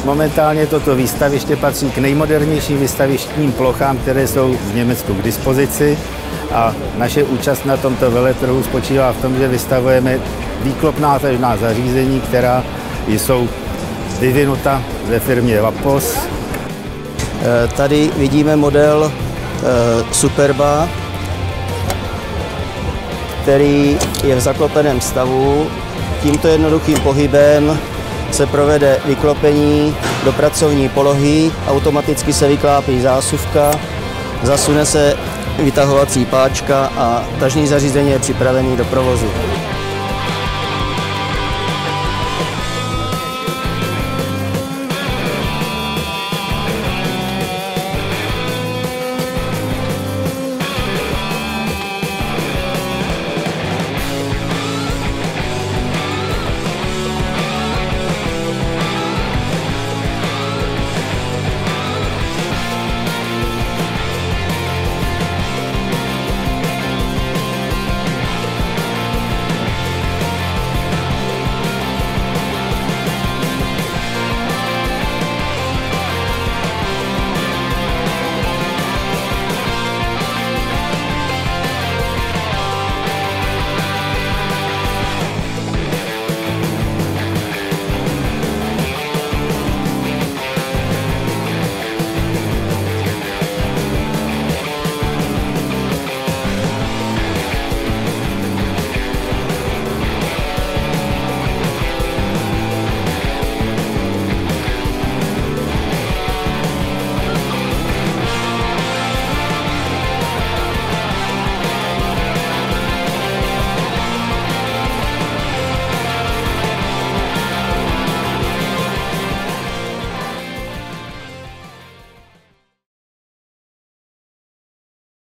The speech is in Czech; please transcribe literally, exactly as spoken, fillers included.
Momentálně toto výstaviště patří k nejmodernějším výstavištním plochám, které jsou v Německu k dispozici. A naše účast na tomto veletrhu spočívá v tom, že vystavujeme výklopná tažná zařízení, která jsou vyvinuta ve firmě Vapos. Tady vidíme model Superba, který je v zaklopeném stavu. Tímto jednoduchým pohybem se provede vyklopení do pracovní polohy, automaticky se vyklápí zásuvka, zasune se vytahovací páčka a tažní zařízení je připravený do provozu.